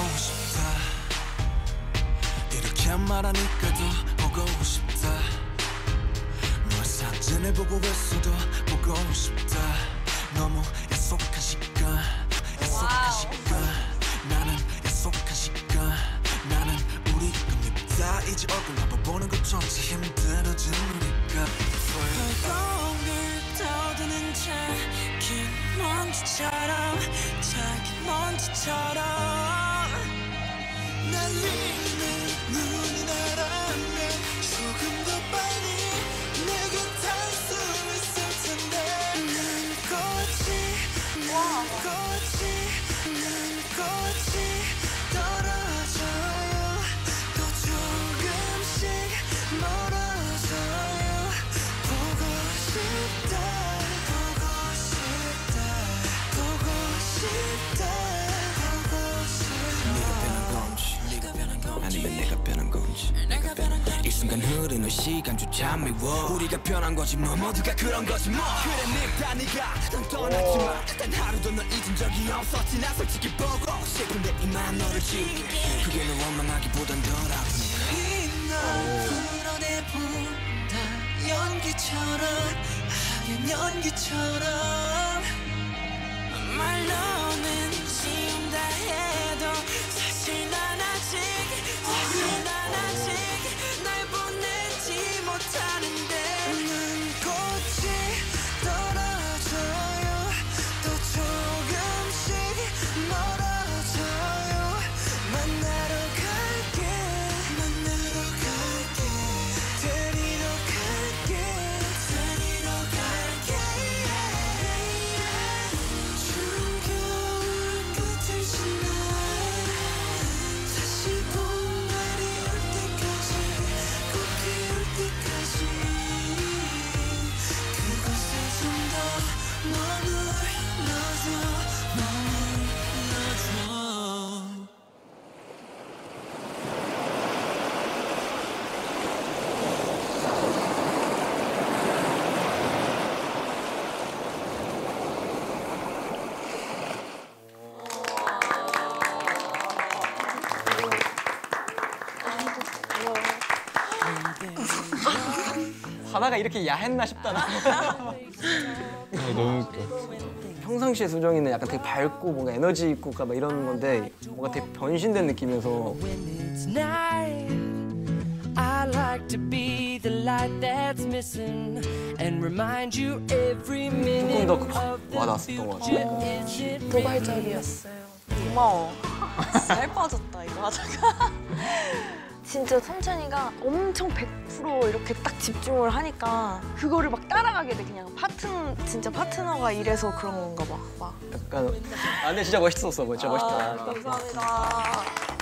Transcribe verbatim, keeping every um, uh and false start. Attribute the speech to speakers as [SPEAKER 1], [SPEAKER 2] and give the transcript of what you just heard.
[SPEAKER 1] 싶다 이렇게 말하니까 더 보고 싶다 너의 사진을 보고 있어도 보고 싶다 너무 약속한 시간 약속한 시간 나는 약속한 시간 나는 우리 겁니다 이제 얼굴 한번 보는 것조차 힘들어진 우리가 벌거울 떠드는 작은 먼지처럼 작은 먼지처럼 날리는 눈이 나라면 조금 더 빨리 내게 닿을 수 있을 텐데 난 꽃이 난 꽃이 난 꽃이 떨어져요 또 조금씩 멀어져요 보고 싶다 보고 싶다 보고 싶다 보고 싶다 네가 변한 건지 아니면 내가 변한 건지 내가 변한 건지 이 순간 흐르는 시간조차 미워 우리가 변한 거지 뭐 모두가 그런 거지 뭐 그래 늙다 네가 난 떠났지만 단 하루도 널 잊은 적이 없었지 나 솔직히 보고 싶은데 이만 너를 지울게 그게 널 원망하기보단 덜 아프니까 널 풀어내본다 연기처럼 하얀 연기처럼 말로는 지운다 해도 사실 난 아직 사실 난 아직 날 보내지 못하는데 난 꽃이 떨어져요 또 조금씩 멀어져요 만나러 갈게 만나러 갈게 데리러 갈게 데리러 갈게 추운 겨울 끝을 지나 다시 봄날이 올 때까지 꼭 피울 때까지 그곳에 좀 더 머물러줘 머물러줘
[SPEAKER 2] 바다가 이렇게 야했나 싶다 나.
[SPEAKER 3] 아, 너무 웃겨.
[SPEAKER 2] 평상시에 수정이는 약간 되게 밝고 뭔가 에너지 있고 막 이런 건데 뭔가 되게 변신된 느낌이어서
[SPEAKER 4] I like to be the light that's missing and remind you every minute
[SPEAKER 2] 조금 더 와닿았었던 것 같아요.
[SPEAKER 5] 도발적이었어요. 고마워. 살 빠졌다 이거 하다가. 진짜 성찬이가 엄청 백 퍼센트 이렇게 딱 집중을 하니까 그거를 막 따라가게 돼 그냥 파트너 진짜 파트너가 이래서 그런 건가 봐. 막.
[SPEAKER 2] 약간 아 근데 진짜 멋있었어, 진짜 멋있다.
[SPEAKER 5] 아, 감사합니다.